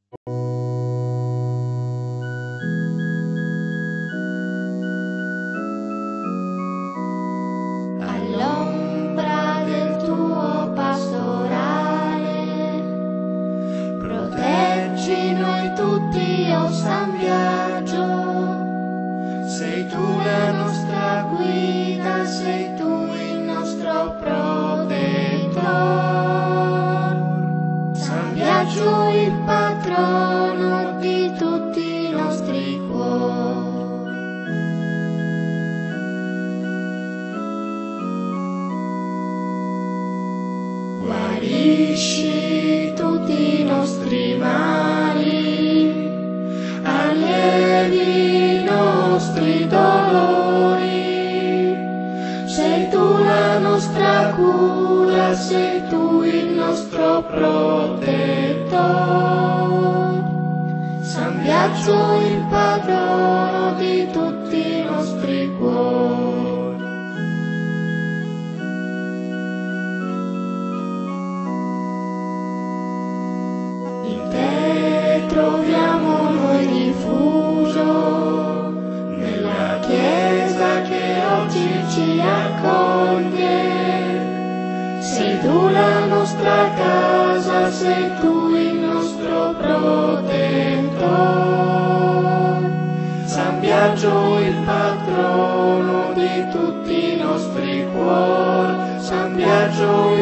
All'ombra del tuo pastorale, proteggi noi tutti, o San Biagio. Sei tu la nostra guida, sei tu il nostro protettor. San Biagio, il patrono di tutti i nostri cuori. Guarisci tutti i nostri mali, allevi i nostri dolori. Sei tu la nostra cura, sei tu il nostro protettor. San Biagio, il patrono di tutti i nostri cuori. In te troviamo noi rifugio, nella Chiesa che oggi ci accoglie. Sei tu la nostra casa, sei tu il nostro protettor. San Biagio, il patrono di tutti i nostri cuori. San Biagio,